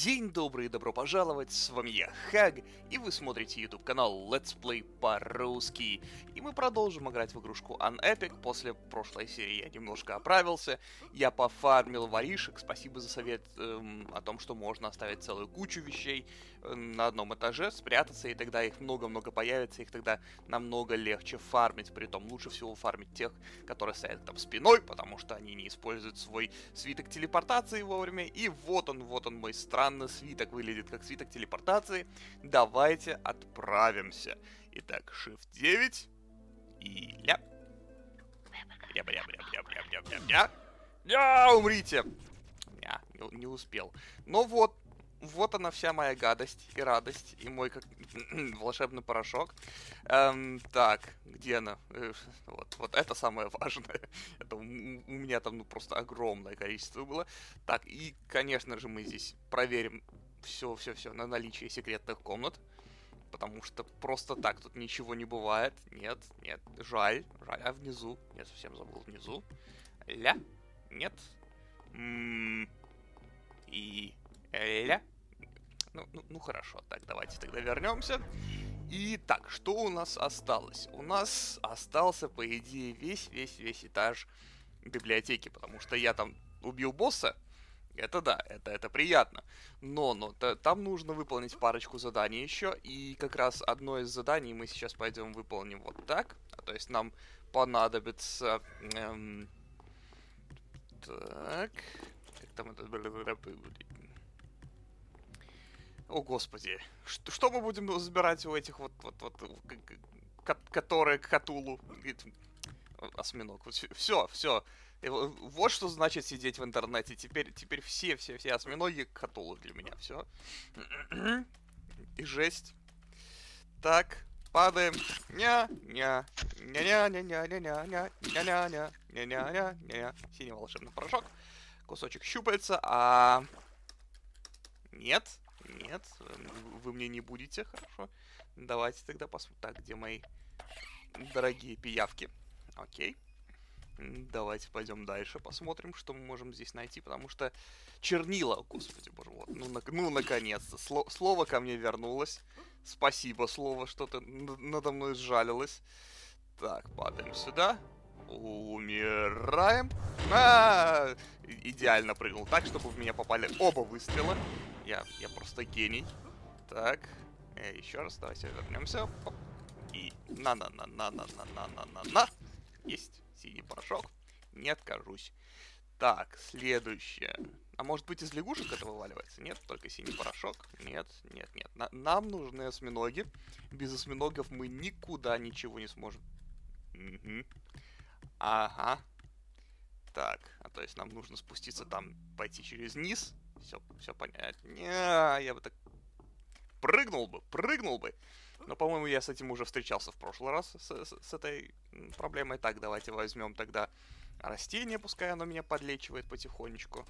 День добрый и добро пожаловать, с вами я, Хаг, и вы смотрите YouTube канал Let's Play по-русски. И мы продолжим играть в игрушку Unepic. После прошлой серии я немножко оправился, я пофармил воришек, спасибо за совет о том, что можно оставить целую кучу вещей на одном этаже, спрятаться, и тогда их много-много появится, их тогда намного легче фармить. Притом лучше всего фармить тех, которые стоят там спиной, потому что они не используют свой свиток телепортации вовремя. И вот он мой странный свиток, выглядит как свиток телепортации. Давайте отправимся. Итак, Shift 9 и ля. Ля, умрите! Не успел. Но вот она вся моя гадость и радость, и мой как волшебный порошок. Так, где она? Вот это самое важное. Это у меня там просто огромное количество было. Так, и, конечно же, мы здесь проверим все на наличие секретных комнат. Потому что просто так тут ничего не бывает. Нет, жаль. А внизу? Я совсем забыл внизу. Ля? Нет. И ля? Ну хорошо, так давайте тогда вернемся. И так, что у нас осталось? У нас остался, по идее, весь этаж библиотеки, потому что я там убил босса. Это да, это приятно. Но там нужно выполнить парочку заданий еще. И как раз одно из заданий мы сейчас пойдем выполним вот так. То есть нам понадобится... так... Как там это... О, господи. Что мы будем забирать у этих которые Катулу? Осьминог. Все. Вот что значит сидеть в интернете. Теперь все осьминоги Катулу для меня. Все. И жесть. Так, падаем. Синий волшебный порошок. Кусочек щупальца, Нет, вы мне не будете, хорошо. Давайте тогда посмотрим. Так, где мои дорогие пиявки? Окей. Давайте пойдем дальше, посмотрим, что мы можем здесь найти, потому что чернила, господи боже, вот, ну наконец-то, слово ко мне вернулось. Спасибо, слово, что ты надо мной сжалилось. Так, падаем сюда. Умираем. Идеально прыгнул так, чтобы в меня попали оба выстрела. Я просто гений. Так, еще раз, давайте вернемся. И на. Есть синий порошок. Не откажусь. Так, следующее. А может быть, из лягушек это вываливается? Нет, только синий порошок. Нет. Нам нужны осьминоги. Без осьминогов мы никуда ничего не сможем. Угу. Ага. Так, то есть нам нужно спуститься там, пойти через низ. Все понятно. Я бы так прыгнул бы. Но, по-моему, я с этим уже встречался в прошлый раз, с этой проблемой. Так, давайте возьмем тогда растение, пускай оно меня подлечивает потихонечку.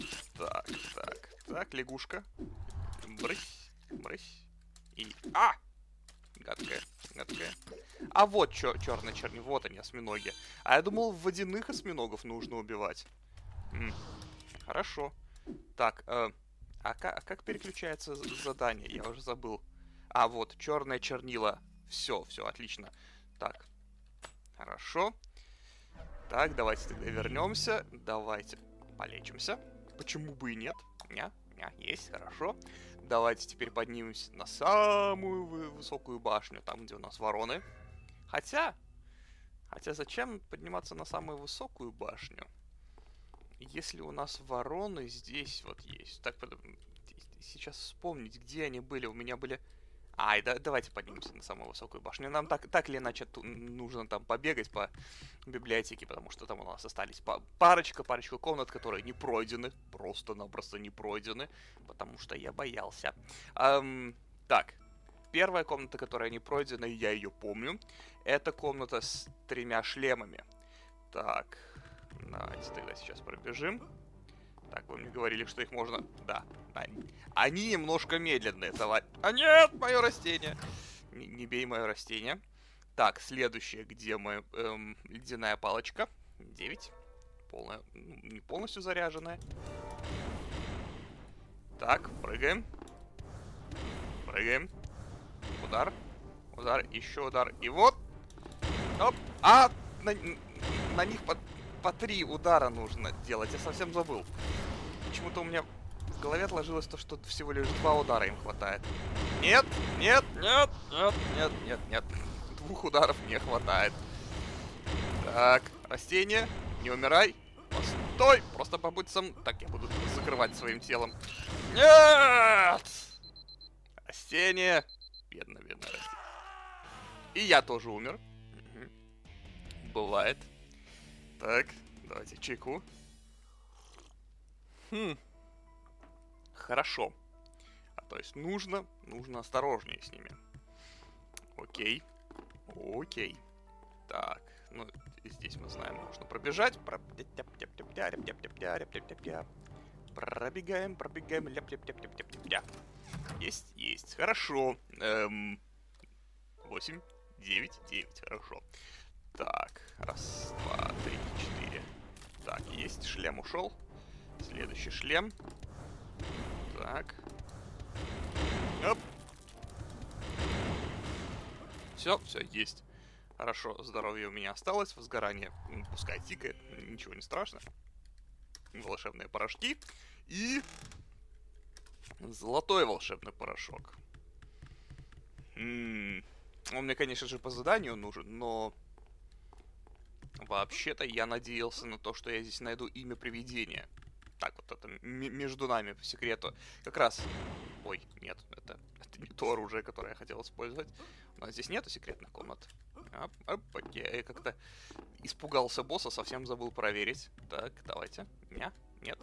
Так, лягушка. Брысь. И... Гадкая. А вот черный, вот они, осьминоги. А я думал, водяных осьминогов нужно убивать. Хорошо. Так, как переключается задание? Я уже забыл. Вот, черное чернила. Все, отлично. Так, хорошо. Так, давайте тогда вернемся. Давайте полечимся. Почему бы и нет? Есть, хорошо. Давайте теперь поднимемся на самую высокую башню, там, где у нас вороны. Хотя зачем подниматься на самую высокую башню, если у нас вороны здесь вот есть? Так, сейчас вспомнить, где они были. У меня были... давайте поднимемся на самую высокую башню. Нам так или иначе нужно там побегать по библиотеке, потому что там у нас остались парочка комнат, которые не пройдены. Просто-напросто не пройдены, потому что я боялся. Так, первая комната, которая не пройдена, я ее помню. Это комната с 3 шлемами. Так, давайте тогда сейчас пробежим. Так, вы мне говорили, что их можно... Да. Они немножко медленные, давай. Нет, мое растение. Не бей мое растение. Так, следующее, где мы... ледяная палочка. 9. Не полностью заряженная. Так, прыгаем. Прыгаем. Удар. Удар, еще удар. И вот. Оп. А, на них по 3 удара нужно делать. Я совсем забыл. Почему-то у меня в голове отложилось то, что всего лишь 2 удара им хватает. Нет, нет, нет, нет, нет, нет, нет. 2 ударов не хватает. Так, растение, не умирай. Постой, просто побудь сам. Так, я буду закрывать своим телом. Нет! Растение. Бедно, бедно растение. И я тоже умер. Бывает. Так, давайте чайку. Хорошо. То есть нужно осторожнее с ними. Окей. Окей. Так, ну, здесь мы знаем, можно пробежать. Пробегаем, пробегаем. Есть, есть. Хорошо. 8, 9, 9. Хорошо. Так, раз, два, три, 4. Так, есть. Шлем ушел. Следующий шлем. Так. Оп. Все, все, есть. Хорошо, здоровье у меня осталось, возгорание пускай тикает, ничего не страшно. Волшебные порошки и золотой волшебный порошок. Он мне, конечно же, по заданию нужен, но вообще-то я надеялся на то, что я здесь найду имя привидения. Так, вот это между нами по секрету. Как раз... Ой, нет, это не то оружие, которое я хотел использовать. У нас здесь нету секретных комнат. Я как-то испугался босса, совсем забыл проверить. Так, давайте. Нет.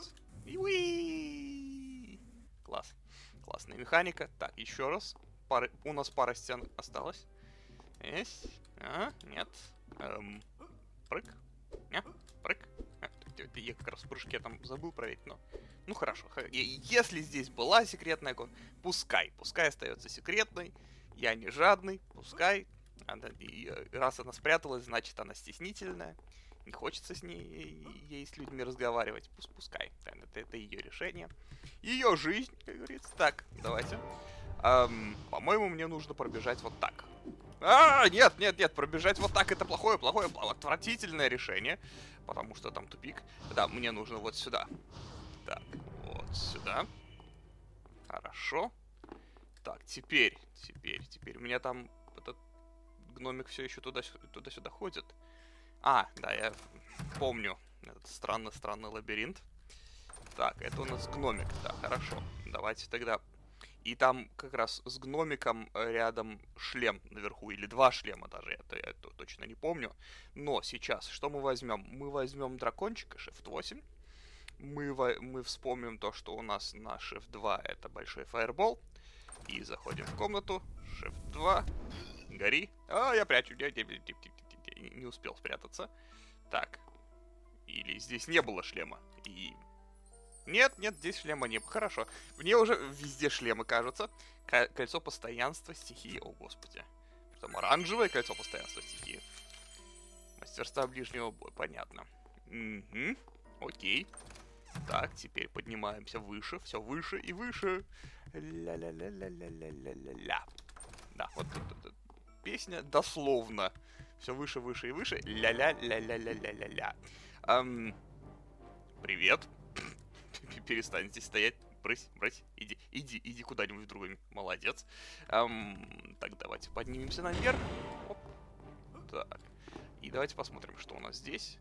Класс. Классная механика. Так, еще раз. У нас пара стен осталось. Есть. Нет. Прыг. Прыг. Я как раз в прыжке там забыл проверить, но... Ну хорошо, если здесь была секретная комната, пускай остается секретной. Я не жадный, пускай. Раз она спряталась, значит она стеснительная. Не хочется с ей с людьми разговаривать. Пускай. Это ее решение. Ее жизнь, как говорится. Так, давайте. По-моему, мне нужно пробежать вот так. Нет, пробежать вот так это плохое, отвратительное решение. Потому что там тупик. Да, мне нужно вот сюда. Так, вот сюда. Хорошо. Так, теперь у меня там этот гномик все еще туда-сюда ходит. Да, я помню этот странный лабиринт. Так, это у нас гномик, да, хорошо. Давайте тогда... И там как раз с гномиком рядом шлем наверху, или 2 шлема даже, я точно не помню. Но сейчас что мы возьмем? Мы возьмем дракончика, Shift 8. Мы вспомним то, что у нас на Shift 2 это большой фаербол. И заходим в комнату. Shift 2. Гори. Я прячу. Не успел спрятаться. Так. Или здесь не было шлема. И... Нет, здесь шлема не было. Хорошо. Мне уже везде шлемы кажутся. Кольцо постоянства стихии. О, господи. Потом оранжевое кольцо постоянства стихии. Мастерство ближнего боя. Понятно. Окей. Так, теперь поднимаемся выше. Все выше и выше. Ля-ля-ля-ля-ля-ля-ля-ля. Да, вот тут песня дословно. Все выше, выше и выше. Ля-ля-ля-ля-ля-ля-ля-ля. Привет. Перестань здесь стоять. Брысь. Иди куда-нибудь в другое. Молодец. Так, давайте поднимемся наверх. Оп. Так. И давайте посмотрим, что у нас здесь.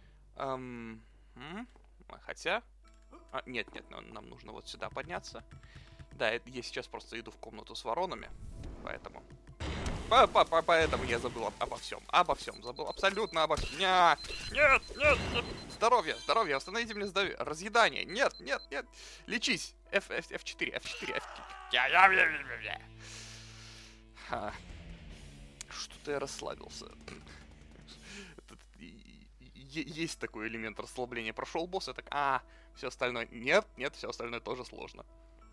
Хотя... Нет, нам нужно вот сюда подняться. Да, я сейчас просто иду в комнату с воронами. Поэтому... Поэтому я забыл обо всем. Забыл абсолютно обо всем. Нет. Здоровье. Остановите мне здоровье. Разъедание. Нет. Лечись. F4. Что-то я расслабился. Есть такой элемент расслабления. Прошел босс, и так, все остальное... Нет, все остальное тоже сложно.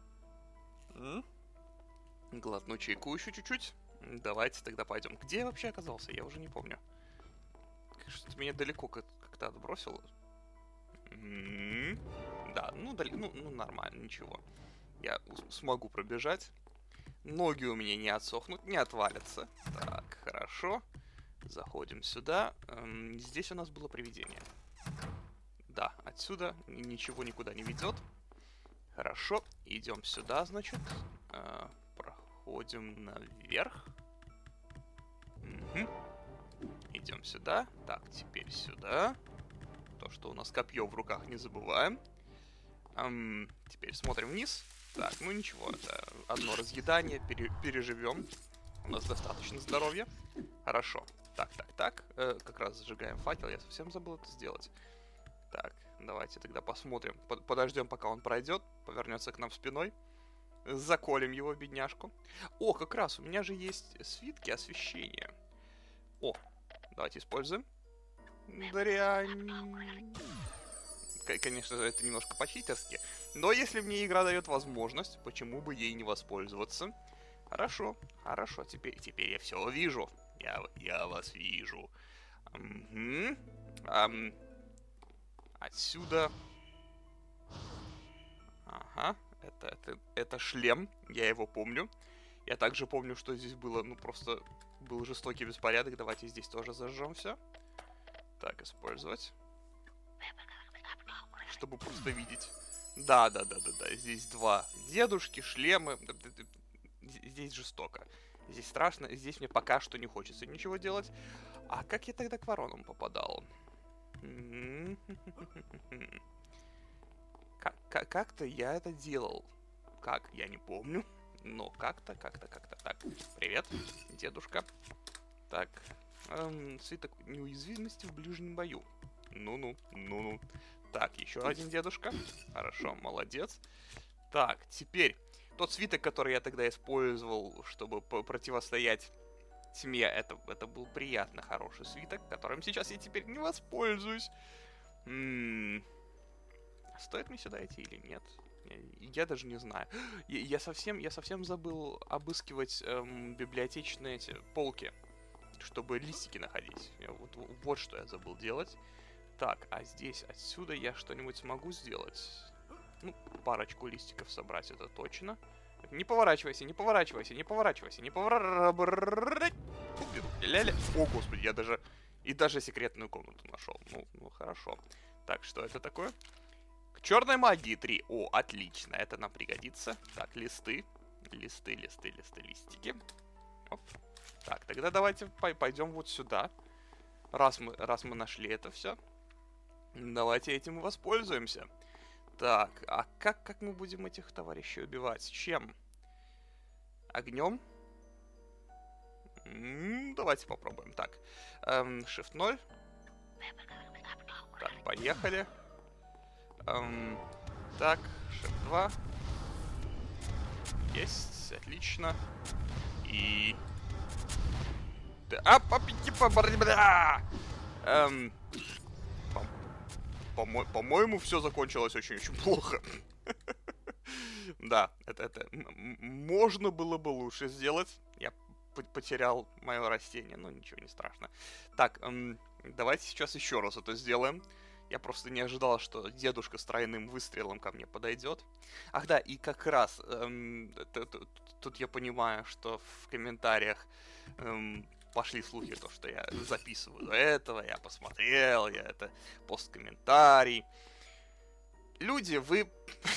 Глотну чайку еще чуть-чуть. Давайте тогда пойдем. Где я вообще оказался? Я уже не помню. Что-то меня далеко как-то отбросило. Да, ну нормально, ничего. Я смогу пробежать. Ноги у меня не отсохнут, не отвалятся. Так, хорошо. Заходим сюда. Здесь у нас было привидение. Да, отсюда ничего никуда не ведет. Хорошо, идем сюда, значит. Проходим наверх. Угу. Идем сюда. Так, теперь сюда. То, что у нас копье в руках, не забываем. Теперь смотрим вниз. Так, ну ничего, это одно разъедание, переживем. У нас достаточно здоровья. Хорошо. Так. Как раз зажигаем факел, я совсем забыл это сделать. Так, давайте тогда посмотрим. Подождем, пока он пройдет, повернется к нам спиной. Заколем его, бедняжку. О, как раз, у меня же есть свитки освещения. О, давайте используем. Дрянь. Конечно, это немножко по-читерски. Но если мне игра дает возможность, почему бы ей не воспользоваться? Хорошо. Теперь я все вижу. Я вас вижу. Угу. Отсюда. Ага. Это шлем. Я его помню. Я также помню, что здесь было, просто был жестокий беспорядок. Давайте здесь тоже зажжем все. Так, использовать. Чтобы просто видеть. Да. Здесь два дедушки, шлемы. Здесь жестоко. Здесь страшно. Здесь мне пока что не хочется ничего делать. А как я тогда к воронам попадал? Как-то я это делал. Как? Я не помню. Но как-то. Так, привет, дедушка. Так, свиток неуязвимости в ближнем бою. Ну. Так, еще один дедушка. Хорошо, молодец. Так, теперь тот свиток, который я тогда использовал, чтобы противостоять тьме, это был приятно хороший свиток, которым сейчас я теперь не воспользуюсь. Стоит мне сюда идти или нет? Я даже не знаю. Я совсем забыл обыскивать библиотечные эти полки, чтобы листики находить. Вот что я забыл делать. Так, а здесь, отсюда я что-нибудь смогу сделать? Ну, парочку листиков собрать, это точно. Не поворачивайся. О, господи, я даже секретную комнату нашел. Ну, хорошо. Так, что это такое? К черной магии 3. О, отлично, это нам пригодится. Так, листики. Оп. Так, тогда давайте пойдем вот сюда. Раз мы нашли это все. Давайте этим и воспользуемся. Так, а как мы будем этих товарищей убивать? Чем? Огнем? Давайте попробуем. Так, Shift 0. Так, поехали. Так, Shift 2. Есть, отлично. И... По-моему, все закончилось очень-очень плохо. Да, это можно было бы лучше сделать. Я потерял мое растение, но ничего не страшно. Так, давайте сейчас еще раз это сделаем. Я просто не ожидал, что дедушка с тройным выстрелом ко мне подойдет. Ах да, и как раз тут я понимаю, что в комментариях пошли слухи, то, что я записываю до этого, я посмотрел, я это посткомментарий. Люди, вы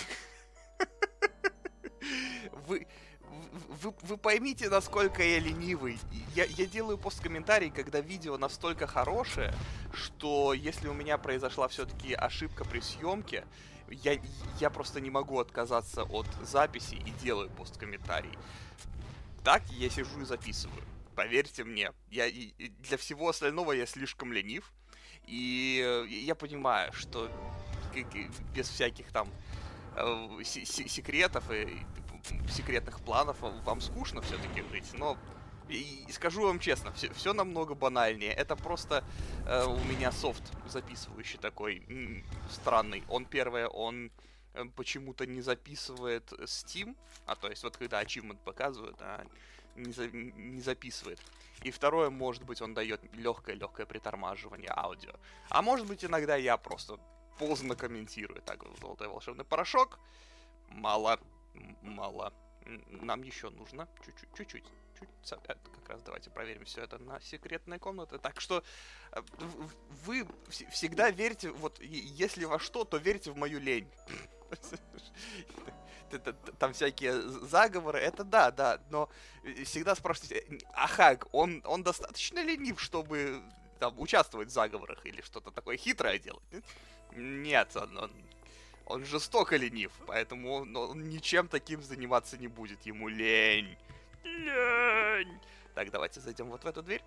поймите, насколько я ленивый. Я делаю посткомментарий, когда видео настолько хорошее, что если у меня произошла все-таки ошибка при съемке, я просто не могу отказаться от записи и делаю посткомментарий. Так я сижу и записываю. Поверьте мне, для всего остального я слишком ленив. И я понимаю, что без всяких там секретов и секретных планов вам скучно все-таки быть, но и скажу вам честно, все намного банальнее. Это просто у меня софт записывающий такой странный. Он почему-то не записывает Steam, то есть вот когда achievement показывают, не записывает. И второе, может быть, он дает легкое притормаживание аудио. А может быть, иногда я просто поздно комментирую. Так, золотой волшебный порошок. Мало. Мало. Нам еще нужно чуть-чуть. Как раз давайте проверим все это на секретной комнате. Так что вы всегда верьте, вот если во что, то верьте в мою лень. Там всякие заговоры, это да, но всегда спрашивайте, Ахаг, он достаточно ленив, чтобы там участвовать в заговорах или что-то такое хитрое делать? Нет, он жестоко ленив, поэтому он ничем таким заниматься не будет. Ему лень. Лень. Так, давайте зайдем вот в эту дверь.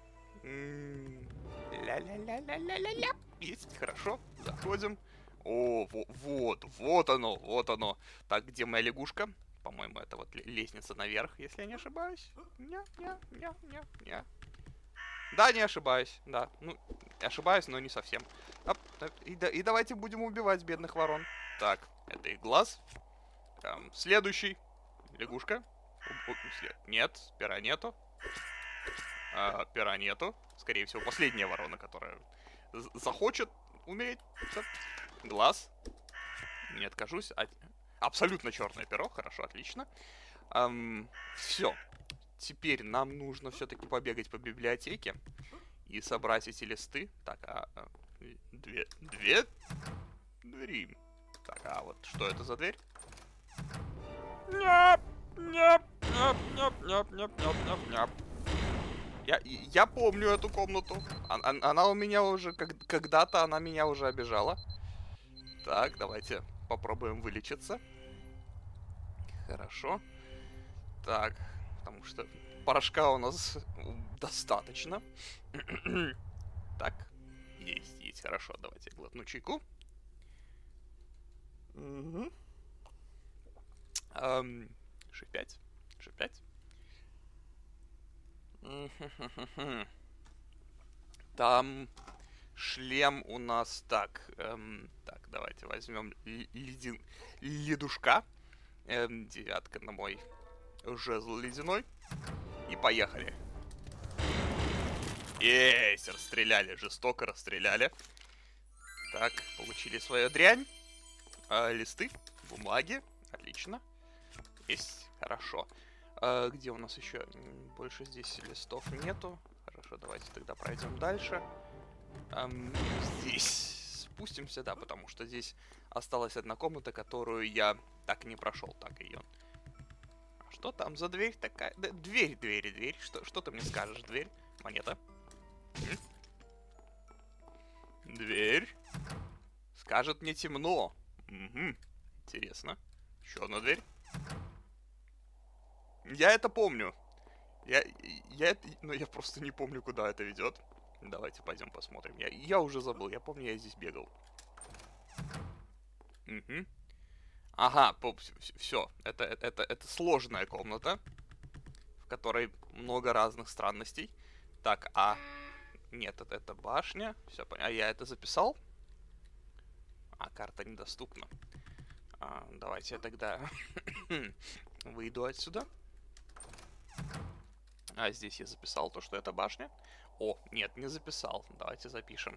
Ля-ля-ля-ля-ля-ля-ля. Есть, хорошо. Заходим. О, вот оно. Так, где моя лягушка? По-моему, это вот лестница наверх, если я не ошибаюсь. Не. Да, не ошибаюсь, да. Ну, ошибаюсь, но не совсем. И давайте будем убивать бедных ворон. Так, это их глаз. Следующий. Лягушка. Нет, пера нету. Пера нету. Скорее всего, последняя ворона, которая захочет умереть. Глаз. Не откажусь. Абсолютно черное перо. Хорошо, отлично. Все. Теперь нам нужно все-таки побегать по библиотеке и собрать эти листы. Так, две двери. Так, а вот что это за дверь? Я помню эту комнату. Она у меня уже когда-то она меня уже обижала. Так, давайте попробуем вылечиться. Хорошо. Так, потому что порошка у нас достаточно. Так, есть, хорошо. Давайте глотну чайку. Угу. G5. Там шлем у нас так. Так, давайте возьмем ледушка. Девятка на мой жезл ледяной. И поехали. Есть, расстреляли, жестоко расстреляли. Так, получили свою дрянь. Листы, бумаги. Отлично. Есть, хорошо. Где у нас еще? Больше здесь листов нету. Хорошо, давайте тогда пройдем дальше. Здесь спустимся, да, потому что здесь осталась одна комната, которую я так и не прошел. Так, ее. А что там за дверь такая? Да, дверь. Что ты мне скажешь, дверь? Монета. Дверь. Скажет, мне темно. Угу. Интересно. Еще одна дверь. Я это помню. Но я просто не помню, куда это ведет. Давайте пойдем посмотрим. Я уже забыл. Я помню, я здесь бегал. Угу. Ага, все. Это сложная комната, в которой много разных странностей. Так, нет, это башня. Все понятно. А я это записал? Карта недоступна. Давайте я тогда выйду отсюда. Здесь я записал то, что это башня. О, нет, не записал. Давайте запишем.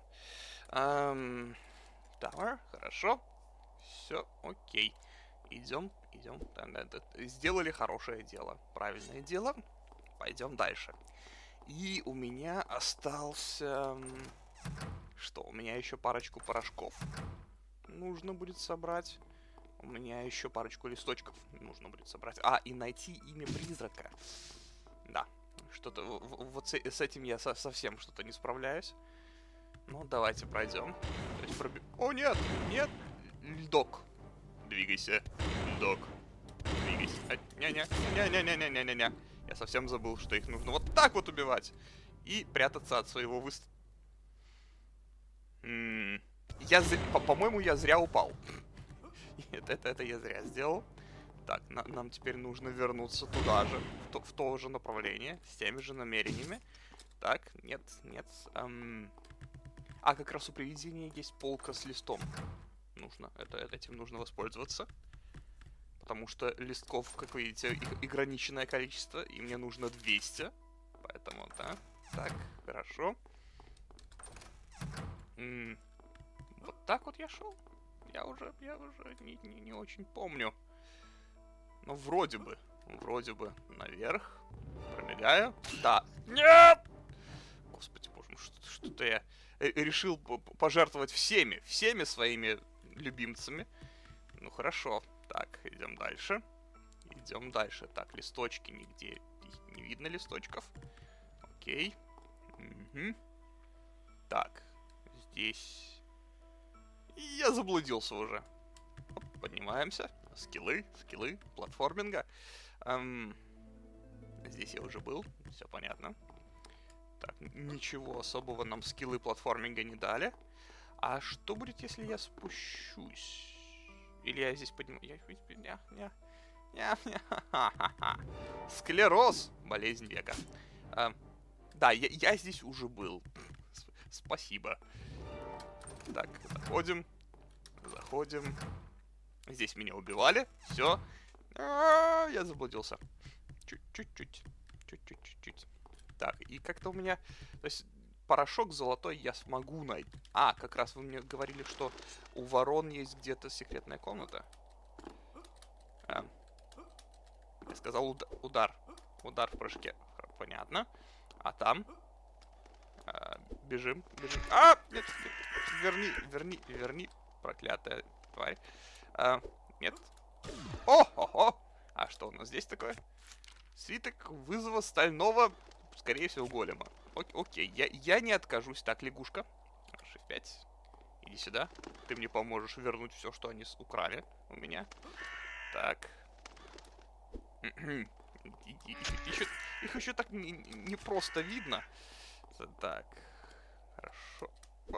Tower, хорошо. Все, окей. Идем. Сделали хорошее дело. Правильное дело. Пойдем дальше. И у меня остался... Что? У меня еще парочку порошков нужно будет собрать. У меня еще парочку листочков нужно будет собрать. И найти имя призрака. Да. Что-то... Вот с этим я совсем что-то не справляюсь. Ну, давайте пройдем. О, нет! Льдок. Двигайся. Льдок. Двигайся. Не-не. Я совсем забыл, что их нужно вот так вот убивать. И прятаться от своего выстрела. По-моему, я зря упал. Это я зря сделал. Так, нам теперь нужно вернуться туда же, в то же направление, с теми же намерениями. Так, нет. Как раз у привидения есть полка с листом. Этим нужно воспользоваться. Потому что листков, как видите, ограниченное количество, и мне нужно 200. Поэтому, да. Так, хорошо. Вот так вот я шел. Я уже не очень помню. Ну, вроде бы. Вроде бы. Наверх. Пробегаю. Да. Нет! Господи боже мой, что-то я решил пожертвовать всеми своими любимцами. Ну, хорошо. Так, идем дальше. Идем дальше. Так, листочки нигде. Не видно листочков. Окей. Угу. Так, здесь... Я заблудился уже. Оп, поднимаемся. Скиллы, платформинга. Здесь я уже был, все понятно. Так, ничего особого нам скиллы платформинга не дали. А что будет, если я спущусь? Или я здесь подниму... Склероз! Болезнь века. Да, я здесь уже был. Спасибо. Так, заходим. Здесь меня убивали. Все. Я заблудился. Чуть-чуть. Так, и как-то у меня... То есть порошок золотой я смогу найти. А, как раз вы мне говорили, что у ворон есть где-то секретная комната. Я сказал удар. Удар в прыжке. Понятно. А там... бежим. Нет, верни, проклятая тварь. Нет. О-хо-хо! А что у нас здесь такое? Свиток вызова стального, скорее всего, голема. Окей, я не откажусь. Так, лягушка. F5. Иди сюда. Ты мне поможешь вернуть все, что они украли у меня. Так. Их еще так не просто видно. Так. Хорошо.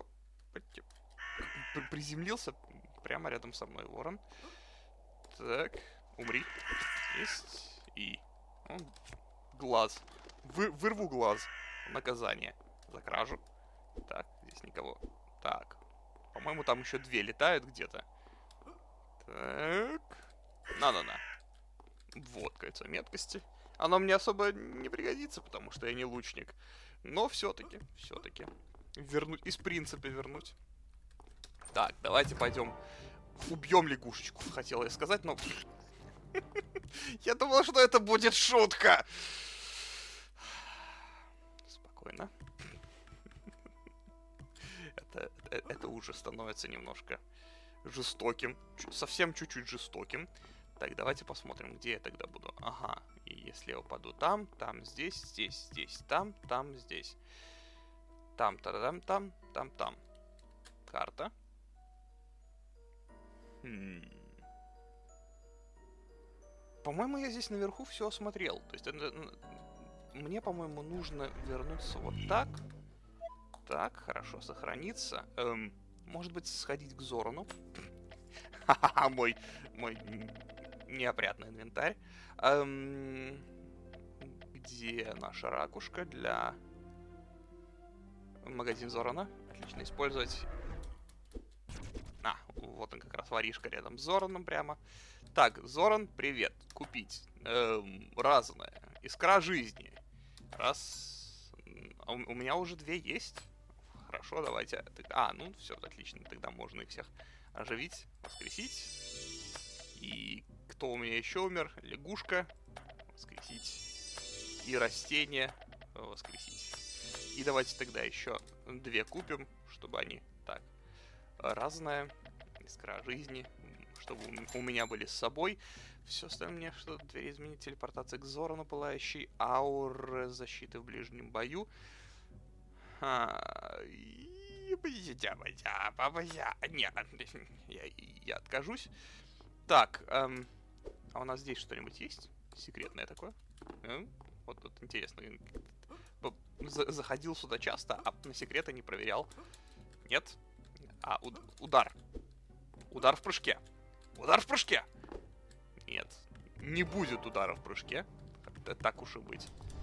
Приземлился прямо рядом со мной ворон. Так. Умри. Есть. И... глаз. Вырву глаз. Наказание. За кражу. Так, здесь никого. Так. По-моему, там еще две летают где-то. Так. На. Вот кольцо меткости. Оно мне особо не пригодится, потому что я не лучник. Но все-таки. Вернуть. Из принципа вернуть. Так, давайте пойдем. Убьем лягушечку, хотел я сказать, но... Я думал, что это будет шутка. Спокойно. Это уже становится немножко жестоким. Совсем чуть-чуть жестоким. Так, давайте посмотрим, где я тогда буду. Ага, и если я упаду там, здесь, там, здесь. Там. Карта. По-моему, я здесь наверху все осмотрел. То есть мне, по-моему, нужно вернуться вот так. Так, хорошо, сохраниться. Может быть, сходить к Зорану. Ха-ха-ха, мой неопрятный инвентарь. Где наша ракушка для... Магазин Зорана. Отлично, использовать... Вот он как раз воришка рядом с Зораном прямо. Так, Зоран, привет. Купить. Разное. Искра жизни. Раз. У меня уже две есть. Хорошо, давайте. Ну все, отлично. Тогда можно их всех оживить, воскресить. И кто у меня еще умер? Лягушка. Воскресить. И растение. Воскресить. И давайте тогда еще две купим, чтобы они... Так. Разное. Искра жизни. Чтобы у меня были с собой. Все остальное мне что-то дверь изменить. Телепортация к Зорану, пылающий. Ауры защиты в ближнем бою. Нет, я откажусь. Так, а у нас здесь что-нибудь есть? Секретное такое? Вот тут интересно. Заходил сюда часто, а на секреты не проверял. Нет? Удар. Удар в прыжке. Удар в прыжке! Нет, не будет удара в прыжке. Так уж и быть.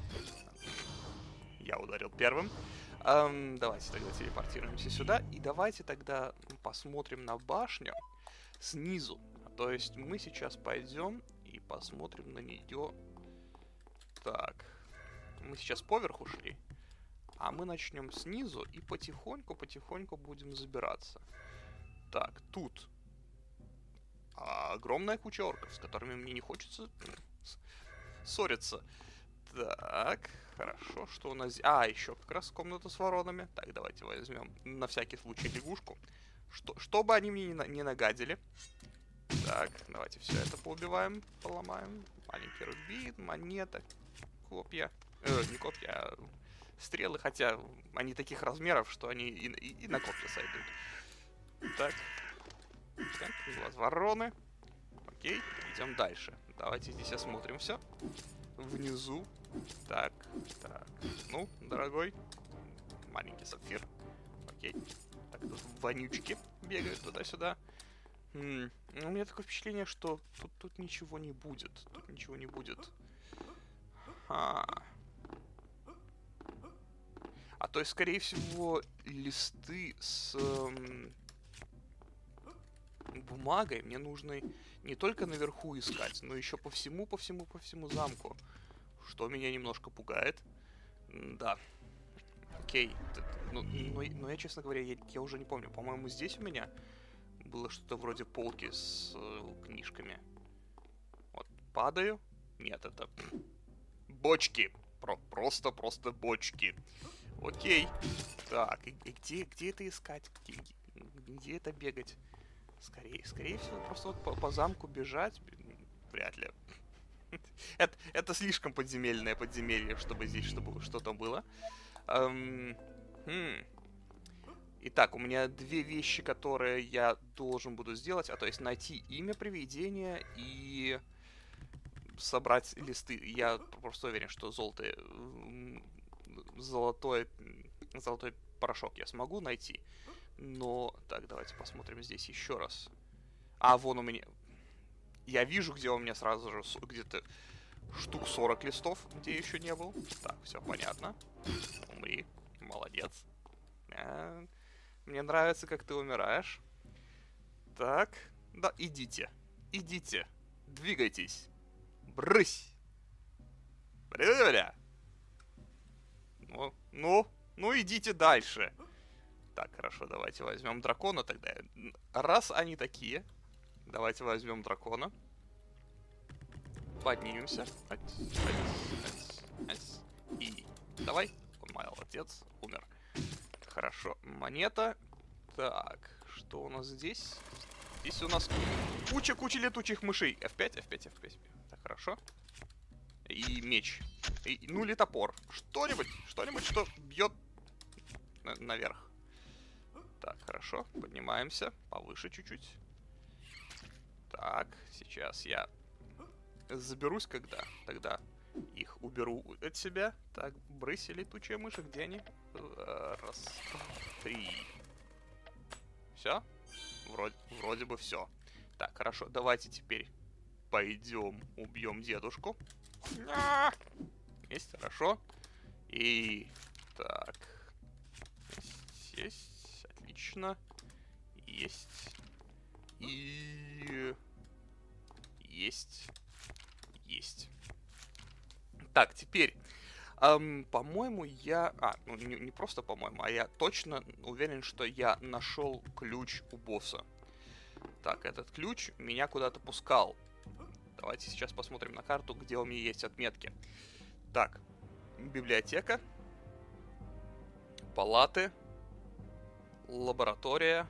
Я ударил первым. Давайте тогда телепортируемся сюда. И давайте тогда посмотрим на башню снизу. То есть мы сейчас пойдем и посмотрим на нее. Так. Мы сейчас поверху шли. А мы начнем снизу и потихоньку будем забираться. Так, тут огромная куча орков, с которыми мне не хочется ссориться. Так, хорошо, что у нас... еще как раз комната с воронами. Так, давайте возьмем на всякий случай лягушку. Чтобы они мне не нагадили. Так, давайте все это поубиваем, поломаем. Маленький рубин, монета, копья. Не копья, а стрелы, хотя они таких размеров, что они и на копья сойдут. Так, глаз вороны. Окей, идем дальше. Давайте здесь осмотрим все. Внизу. Так. Ну, дорогой. Маленький сапфир. Окей. Так, тут вонючки бегают туда-сюда. У меня такое впечатление, что тут ничего не будет. Тут ничего не будет. А то есть, скорее всего, листы с бумагой мне нужно не только наверху искать, но еще по всему замку. Что меня немножко пугает. Да. Окей. Но я, честно говоря, я уже не помню. По-моему, здесь у меня было что-то вроде полки с книжками. Вот, падаю. Нет, это бочки. Просто бочки. Окей. Так, и где это искать? Где это бегать? Скорее всего, просто вот по замку бежать. Вряд ли. Это слишком подземельное подземелье, чтобы здесь что-то было. Итак, у меня две вещи, которые я должен буду сделать. То есть найти имя привидения и собрать листы. Я просто уверен, что золотой порошок я смогу найти. Но, так, давайте посмотрим здесь еще раз. Вон у меня... Я вижу, где у меня сразу же где-то штук 40 листов, где я еще не был. Так, все понятно. Умри. Молодец. Мне нравится, как ты умираешь. Так. Да, идите. Двигайтесь. Брысь. Бля. Ну, идите дальше. Так, хорошо, давайте возьмем дракона тогда. Раз они такие, давайте возьмем дракона. Поднимемся. И давай. Он молодец, умер. Хорошо, монета. Так, что у нас здесь? Здесь у нас куча летучих мышей. F5. Так, хорошо. И меч. Или топор. Что-нибудь, что бьет наверх. Так, хорошо. Поднимаемся. Повыше чуть-чуть. Так, сейчас я заберусь тогда их уберу от себя. Так, брысь, летучая мышь, где они? Раз, три. Все? Вроде бы все. Так, хорошо, давайте теперь пойдем убьем дедушку. Есть, хорошо. И так. Есть, отлично. Есть. И... Есть. Так, теперь, по-моему, я... не просто по-моему, а я точно уверен, что я нашел ключ у босса. Так, этот ключ меня куда-то пускал. Давайте сейчас посмотрим на карту, где у меня есть отметки. Так, библиотека, палаты, лаборатория,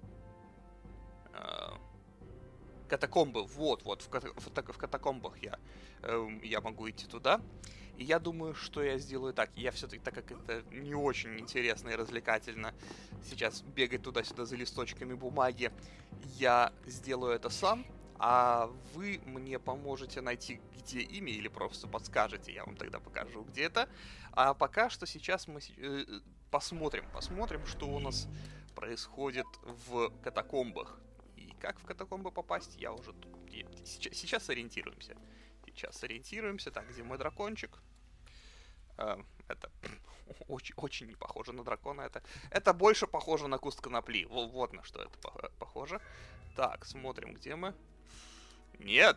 катакомбы. Вот, в катакомбах я могу идти туда. И я думаю, что я сделаю так. Я все-таки, так как это не очень интересно и развлекательно сейчас бегать туда-сюда за листочками бумаги, я сделаю это сам, а вы мне поможете найти, где имя, или просто подскажете, я вам тогда покажу, где это. А пока что сейчас мы посмотрим, что у нас происходит в катакомбах. И как в катакомбы попасть, я уже тут... Сейчас сориентируемся. Так, где мой дракончик? Это очень не похоже на дракона. Это больше похоже на куст конопли. Вот на что это похоже. Так, смотрим, где мы. Нет.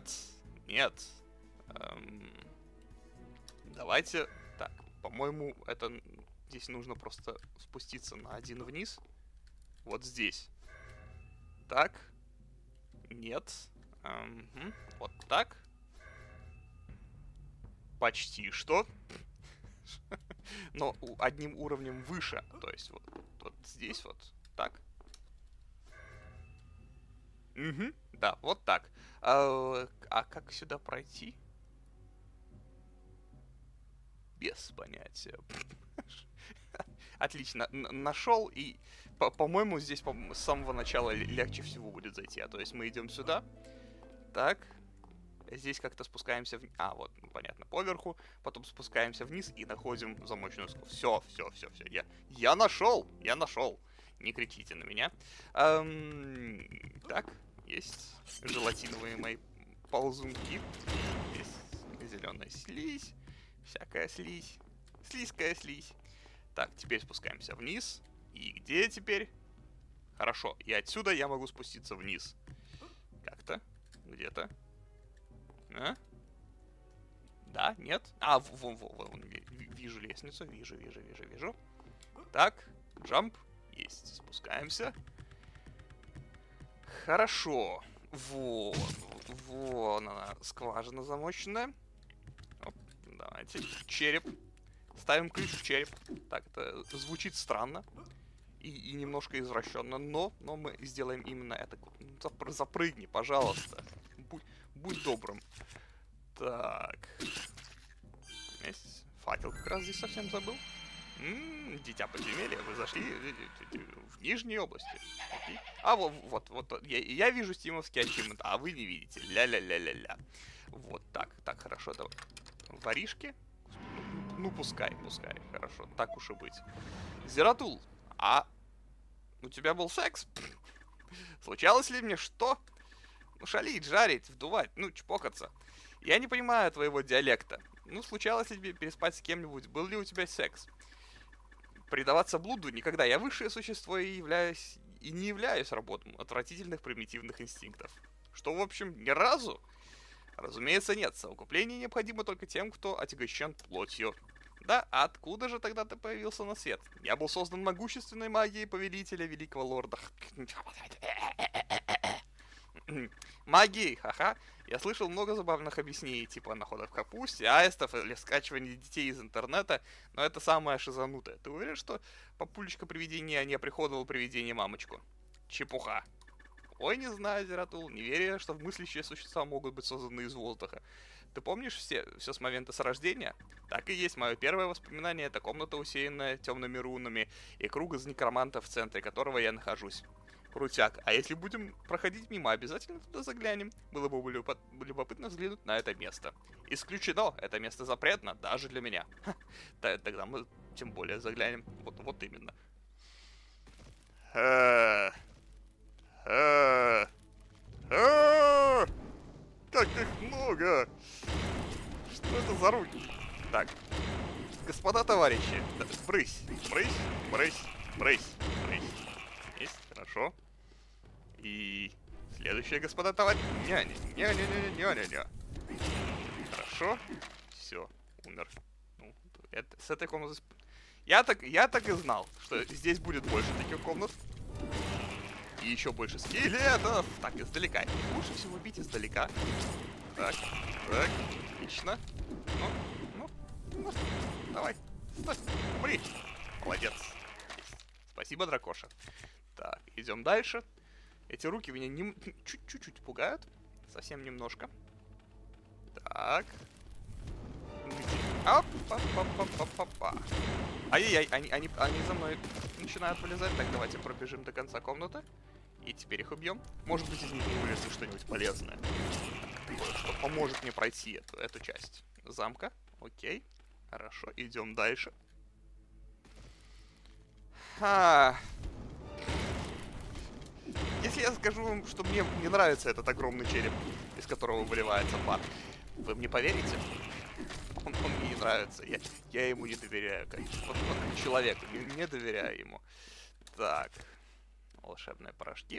Давайте... Так, по-моему, здесь нужно просто спуститься на один вниз. Вот здесь. Так. Нет. Вот так. Почти что. Но одним уровнем выше. То есть вот здесь вот так. Угу, да, вот так. А как сюда пройти? Без понятия. Отлично, нашел, и, по-моему, здесь с самого начала легче всего будет зайти. То есть мы идем сюда. Так. Здесь как-то спускаемся вниз. Вот, понятно, поверху. Потом спускаемся вниз и находим замочную скобу. Все. Я нашел! Не кричите на меня. Так, есть желатиновые мои ползунки. Есть зеленая слизь. Всякая слизь. Слизкая слизь. Так, теперь спускаемся вниз. И где теперь? Хорошо, и отсюда я могу спуститься вниз. Как-то. Где-то. Да, нет? Вон, вижу лестницу, вижу. Так, джамп, есть, спускаемся. Хорошо. Вон она, скважина замоченная. Оп, давайте, череп. Ставим ключ в череп. Так, это звучит странно. И немножко извращенно, но мы сделаем именно это. Запрыгни, пожалуйста. Будь добрым. Так. Есть факел как раз здесь совсем забыл. Дитя подземелья, вы зашли в нижней области. Окей. Вот. Я вижу стимовский ачивмент, а вы не видите. Ля-ля-ля-ля-ля. Вот так, хорошо. Давай. Воришки? Ну, пускай. Хорошо, так уж и быть. Зератул, у тебя был секс? Случалось ли мне что? Шалить, жарить, вдувать, чпокаться. Я не понимаю твоего диалекта. Случалось ли тебе переспать с кем-нибудь? Был ли у тебя секс? Предаваться блуду никогда. Я высшее существо и не являюсь работом отвратительных примитивных инстинктов. Что, в общем, ни разу? Разумеется, нет. Совокупление необходимо только тем, кто отягощен плотью. Да, а откуда же тогда ты появился на свет? Я был создан могущественной магией повелителя великого лорда. Магией, ха-ха. Я слышал много забавных объяснений, типа находов в капусте, аистов или скачивания детей из интернета, но это самое шизанутое. Ты уверен, что папулечка привидение не оприходовал привидение мамочку? Чепуха. Ой, не знаю, Зератул, не верю, что мыслящие существа могут быть созданы из воздуха. Ты помнишь все с момента рождения? Так и есть. Мое первое воспоминание — это комната, усеянная темными рунами, и круг из некромантов, в центре которого я нахожусь. Крутяк. А если будем проходить мимо, обязательно туда заглянем. Было бы любопытно взглянуть на это место. Исключено. Это место запретно, даже для меня. Тогда мы тем более заглянем. Вот именно. Как их много! Что это за руки? Так. Господа товарищи. Брысь. Есть, хорошо. И следующее, господа товарищи. Не. Хорошо. Все, умер. С этой комнаты... Я так и знал, что здесь будет больше таких комнат. И еще больше скелетов. Так, издалека. Лучше всего бить издалека. Так, отлично. Ну, давай. Стой, умри. Молодец. Спасибо, дракоша. Так, идем дальше. Эти руки меня чуть-чуть пугают. Совсем немножко. Так. Опа. Ай-яй-яй, они за мной начинают вылезать. Так, давайте пробежим до конца комнаты. И теперь их убьем. Может быть, из них вылезет что-нибудь полезное. Что поможет мне пройти эту часть замка. Окей. Хорошо, идем дальше. Если я скажу вам, что мне не нравится этот огромный череп, из которого выливается пар, вы мне поверите? Он мне не нравится. Я ему не доверяю, как человеку. Не доверяю ему. Так. Волшебные порошки.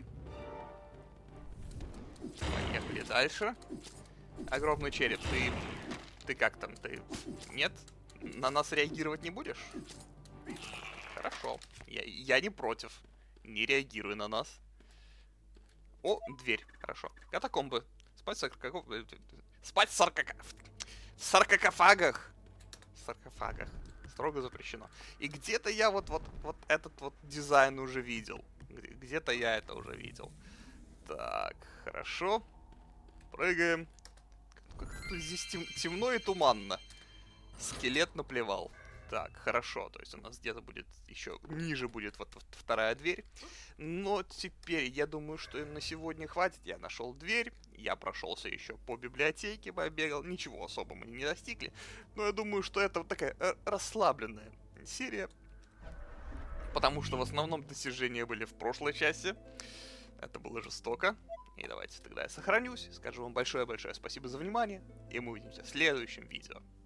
Поехали дальше. Огромный череп. Ты как там? Ты... Нет? На нас реагировать не будешь? Хорошо. Я не против. Не реагируй на нас. О, дверь. Хорошо. Катакомбы. Спать спать в саркофагах. В саркофагах. Строго запрещено. И где-то я вот этот вот дизайн уже видел. Где-то я это уже видел. Так, хорошо. Прыгаем. Как-то здесь темно и туманно. Скелет наплевал. Так, хорошо. То есть у нас где-то будет еще ниже будет вот вторая дверь. Но теперь я думаю, что на сегодня хватит. Я нашел дверь. Я прошелся еще по библиотеке, побегал. Ничего особо мы не достигли. Но я думаю, что это вот такая расслабленная серия. Потому что в основном достижения были в прошлой части. Это было жестоко. И давайте тогда я сохранюсь. Скажу вам большое-большое спасибо за внимание. И мы увидимся в следующем видео.